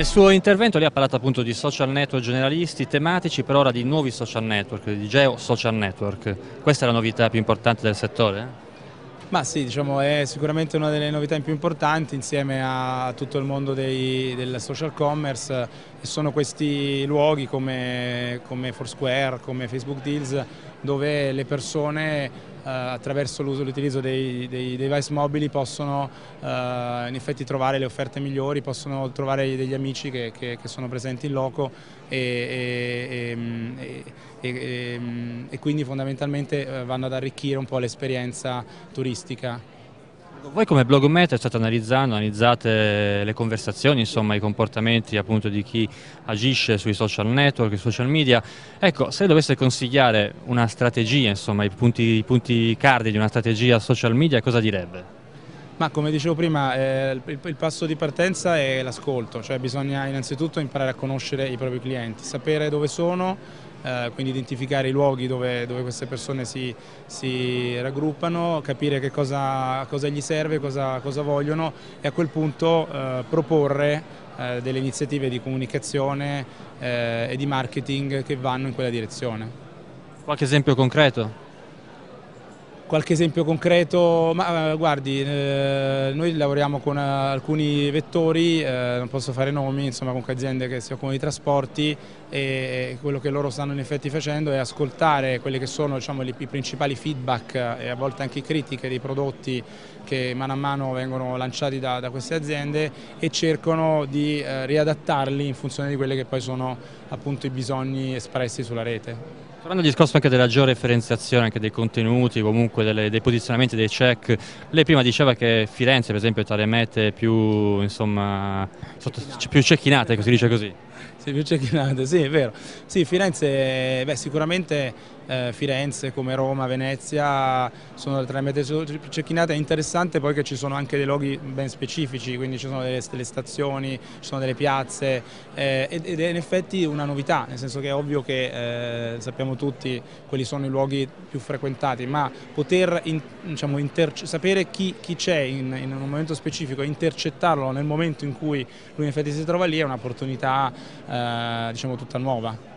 Nel suo intervento lei ha parlato appunto di social network generalisti, tematici, per ora di nuovi social network, di geo-social network. Questa è la novità più importante del settore? Ma sì, diciamo, è sicuramente una delle novità più importanti insieme a tutto il mondo del social commerce e sono questi luoghi come Foursquare, come Facebook Deals, dove le persone attraverso l'utilizzo dei device mobili possono in effetti trovare le offerte migliori, possono trovare degli amici che sono presenti in loco e quindi fondamentalmente vanno ad arricchire un po' l'esperienza turistica. Voi come Blogometer state analizzate le conversazioni, insomma i comportamenti appunto di chi agisce sui social network, sui social media. Ecco, se dovesse consigliare una strategia, insomma i punti cardine di una strategia social media, cosa direbbe? Ma come dicevo prima, il passo di partenza è l'ascolto, cioè bisogna innanzitutto imparare a conoscere i propri clienti, sapere dove sono, quindi identificare i luoghi dove queste persone si raggruppano, capire cosa gli serve, cosa vogliono e a quel punto proporre delle iniziative di comunicazione e di marketing che vanno in quella direzione. Qualche esempio concreto? Qualche esempio concreto? Ma guardi, noi lavoriamo con alcuni vettori, non posso fare nomi, insomma comunque aziende che si occupano di trasporti e quello che loro stanno in effetti facendo è ascoltare quelli che sono, diciamo, i principali feedback e a volte anche critiche dei prodotti che mano a mano vengono lanciati da queste aziende e cercano di riadattarli in funzione di quelli che poi sono appunto i bisogni espressi sulla rete. Tornando al discorso anche della georeferenziazione, anche dei contenuti, comunque dei posizionamenti, dei check, lei prima diceva che Firenze per esempio è tra le mete più, insomma, più cecchinate, si dice così. Sì, più cecchinate, sì, è vero. Sì, Firenze, beh, sicuramente Firenze come Roma, Venezia sono tra le mete più cecchinate. È interessante poi che ci sono anche dei luoghi ben specifici, quindi ci sono delle stazioni, ci sono delle piazze ed è in effetti una novità, nel senso che è ovvio che sappiamo tutti quali sono i luoghi più frequentati, ma poter diciamo, sapere chi c'è in un momento specifico e intercettarlo nel momento in cui lui in effetti si trova lì è un'opportunità diciamo tutta nuova.